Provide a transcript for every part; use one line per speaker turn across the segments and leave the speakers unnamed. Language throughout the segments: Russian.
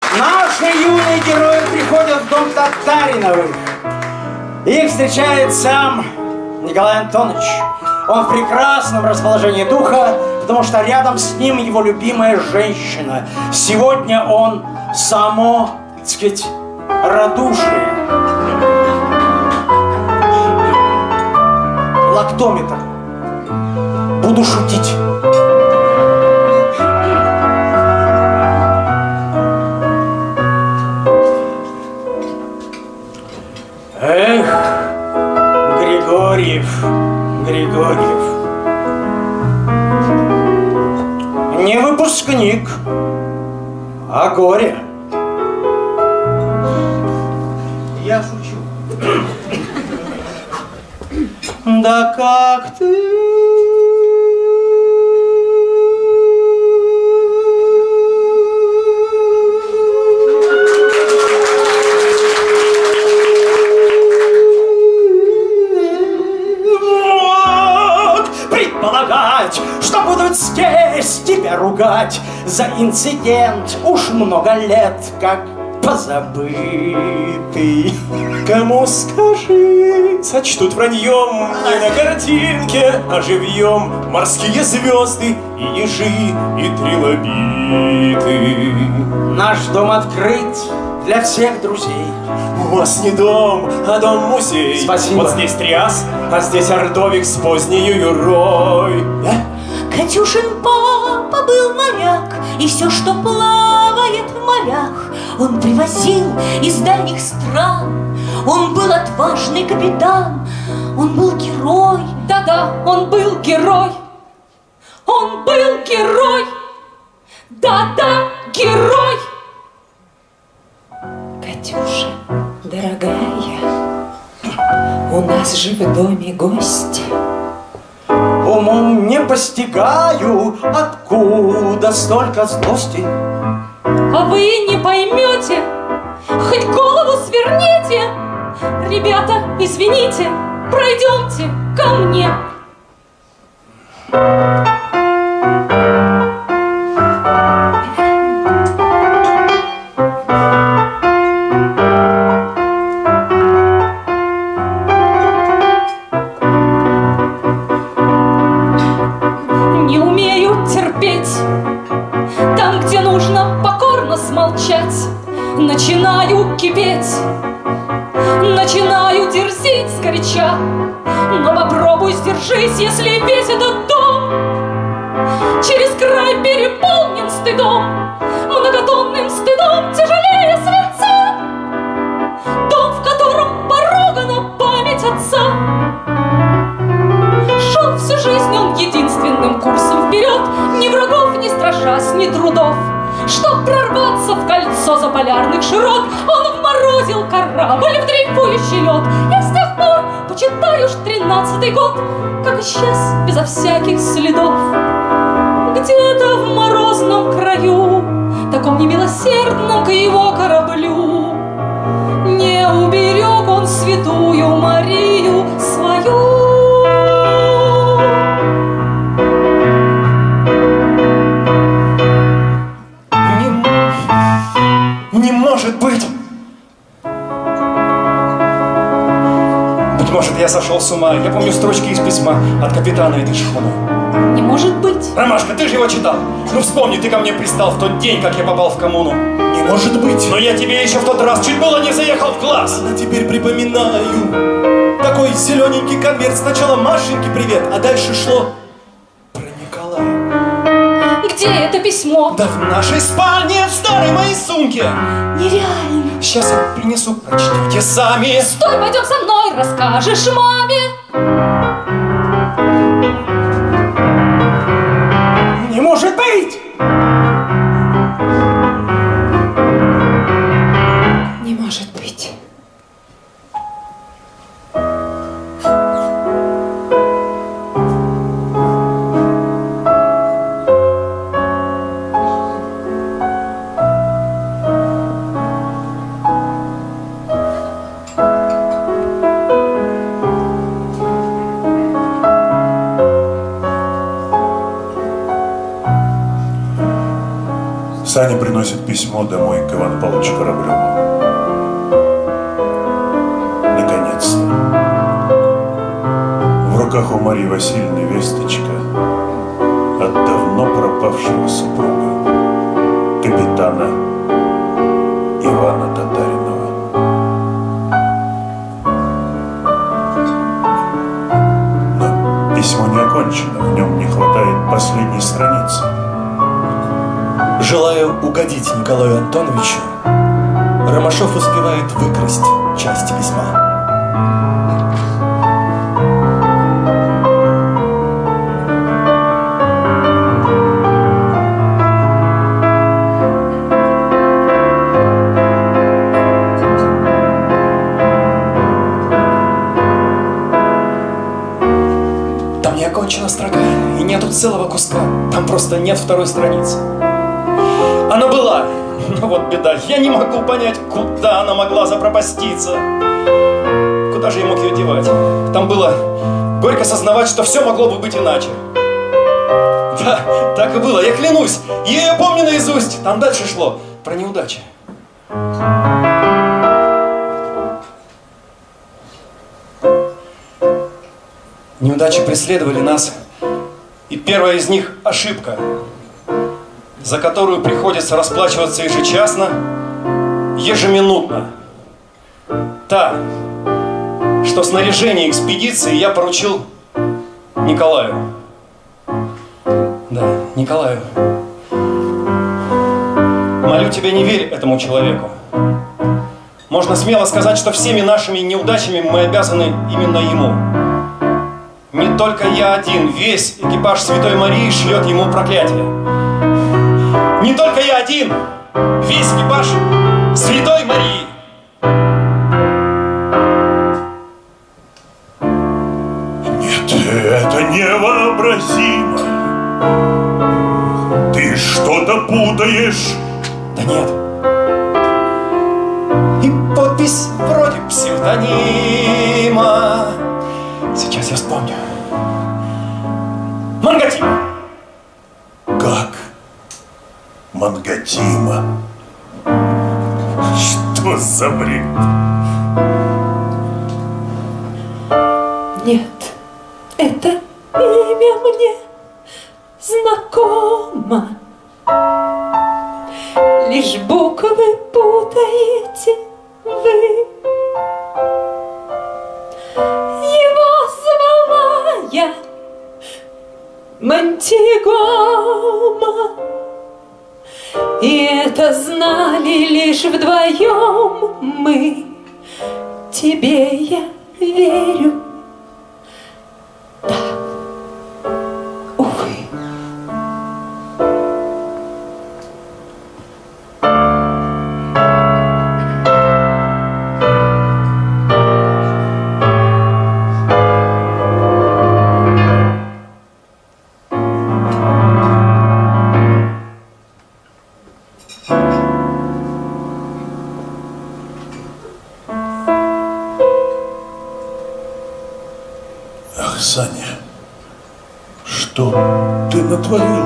Наши юные герои приходят в дом Татариновых. Их встречает сам Николай Антонович. Он в прекрасном расположении духа, потому что рядом с ним его любимая женщина. Сегодня он само, так сказать, радушие. Лактометр. Буду шутить. Эх, Григорьев, Григорьев. Не выпускник, а горе. Я шучу. Да как ты? Что будут здесь тебя ругать за инцидент уж много лет как позабытый.
Кому скажи, сочтут враньем не на картинке, а живьем морские звезды и ежи, и трилобиты.
Наш дом открыт для всех друзей.
У вас не дом, а дом-музей.
Спасибо.
Вот здесь Триас, а здесь Ордовик с поздней Юрой.
Катюшин папа был моряк, и все, что плавает в морях, он привозил из дальних стран. Он был отважный капитан, он был герой.
Да-да, он был герой. Он был герой. Да-да, герой.
Катюша, дорогая, у нас же в доме гости.
Умом не постигаю, откуда столько злости.
А вы не поймете, хоть голову сверните. Ребята, извините, пройдемте ко мне. Начинаю кипеть, начинаю дерзить сгоряча. Но попробуй сдержись, если весь этот дом через край переполнен стыдом, многотонным стыдом тяжелее свинца. Дом, в котором порогана память отца. Шел всю жизнь он единственным курсом вперед, ни врагов не страшась, ни трудов. Чтоб прорваться в кольцо заполярных широт, он вморозил корабль в дрейфующий лед. Я с тех пор почитаю уж 13-й год, как исчез безо всяких следов. Где-то в морозном краю, таком немилосердном к его кораблю, не уберег он святую Марию свою.
Не может быть! Быть может, я сошел с ума. Я помню строчки из письма от капитана этой шхуны.
Не может быть!
Ромашка, ты же его читал. Ну вспомни, ты ко мне пристал в тот день, как я попал в коммуну.
Не может быть!
Но я тебе еще в тот раз чуть было не заехал в класс.
А теперь припоминаю. Такой зелененький конверт. Сначала Машеньке привет, а дальше шло про Николая.
Где это письмо?
Да в нашей спальне, в старой моей сумке.
Нереально.
Сейчас я принесу, прочтите сами.
Стой, пойдем со мной, расскажешь маме.
Не может быть!
Не может быть.
приносит письмо домой к Ивану Павловичу Кораблеву. Наконец-то. В руках у Марии Васильевны весточка от давно пропавшего супруга, капитана Ивана Татаринова. Но письмо не окончено, в нем не хватает последней страницы.
Желая угодить Николаю Антоновичу, Ромашов успевает выкрасть часть письма. Там не окончена строка, и нету целого куска. Там просто нет второй страницы. Она была, но вот беда, я не могу понять, куда она могла запропаститься. Куда же я мог ее девать? Там было горько сознавать, что все могло бы быть иначе. Да, так и было, я клянусь, я ее помню наизусть. Там дальше шло про неудачи. Неудачи преследовали нас, и первая из них – ошибка, за которую приходится расплачиваться ежечасно, ежеминутно. Та, что снаряжение экспедиции я поручил Николаю. Да, Николаю. Молю тебя, не верь этому человеку. Можно смело сказать, что всеми нашими неудачами мы обязаны именно ему. Не только я один, весь экипаж Святой Марии шлет ему проклятие. Не только я один, весь экипаж Святой Марии.
Нет, это невообразимо. Ты что-то путаешь.
Да нет. И подпись вроде псевдонима. Сейчас я вспомню. Мангатима.
Как? Мангатима? Что за бред?
Нет, это имя мне знакомо. Лишь буквы путаете вы. Его звала я Монтигомо, и это знали лишь вдвоем мы. Тебе я верю. Да, увы.
Саня, что ты натворил?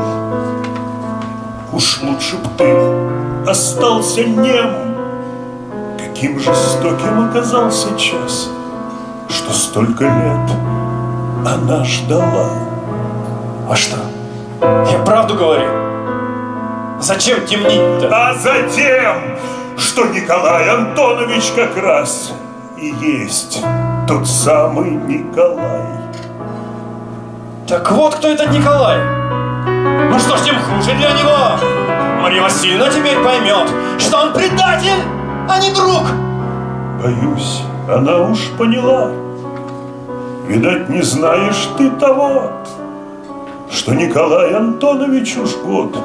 Уж лучше б ты остался немым. Каким жестоким оказался час, что столько лет она ждала.
А что? Я правду говорю. Зачем темнить-то?
А затем, что Николай Антонович как раз и есть тот самый Николай.
Так вот, кто этот Николай. Ну что ж, тем хуже для него. Мария Васильевна теперь поймет, что он предатель, а не друг.
Боюсь, она уж поняла. Видать, не знаешь ты того, что Николай Антонович уж год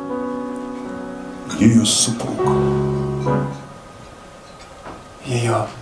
ее супруг.
Ее